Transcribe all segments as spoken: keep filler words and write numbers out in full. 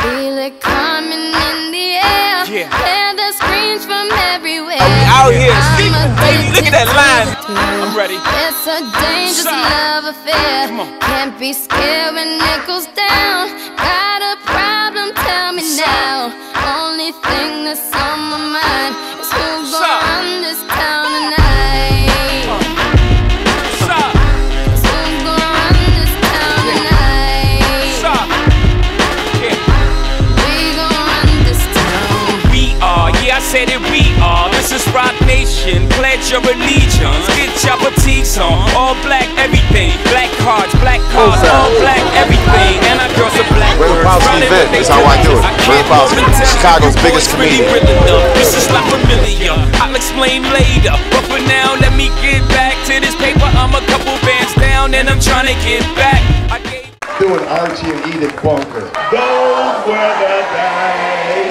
Feel it coming in the air. Yeah. Hear the screams from everywhere. Are we out here? See, I'm baby, look at that line. I'm ready. It's a dangerous Son. love affair. Come on. Can't be scared when it goes down. Got a problem? Tell me Son. now. Only thing that's on my mind is who's Son. gonna run this town tonight. Son. Is who's gonna run this town tonight? Son. Yeah. We gonna run this town. We are, yeah, I said it, we are. This is Rock Nation, pledge your allegiance. Get your fatigues on, all black everything. Black cards, black cards, all black everything. And our girls are black Ray girls. Powell's Running event, with that's they how I do it. tell Ray can't Powell's hold it down. Chicago's Boys biggest really comedian. real enough. This is not familiar, I'll explain later. But for now, let me get back to this paper. I'm a couple bands down and I'm trying to get back. I gave Doing Archie and Edith Bunker. Those were the days.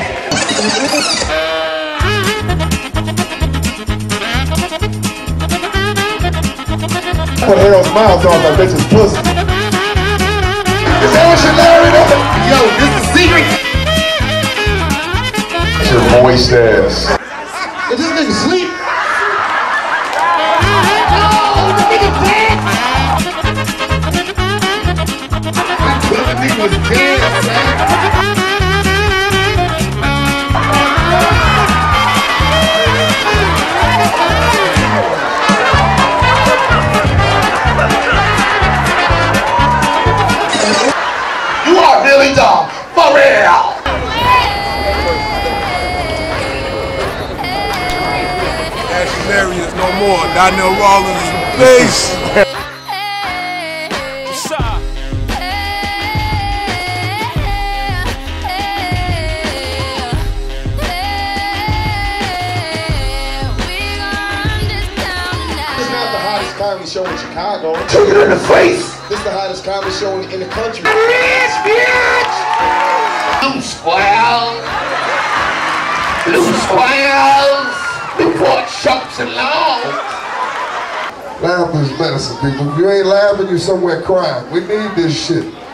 Put Harold's mouth on my bitch's pussy. Is that what you're Larry? Yo, this is secret. Your moist ass. Is this nigga sleep? Oh, the nigga dead. The nigga was dead, man. You are Billy Dog, for real! Ashley Larry is no more. Donnell Rawlins is the base. what's up? This is not the hottest comedy show in Chicago. Took it in the face. This is the hottest comedy show in, in the country. Bitch, bitch! Blue squares. Blue squares. Before chumps along. Laughter is medicine, people. If you ain't laughing, you're somewhere crying. We need this shit.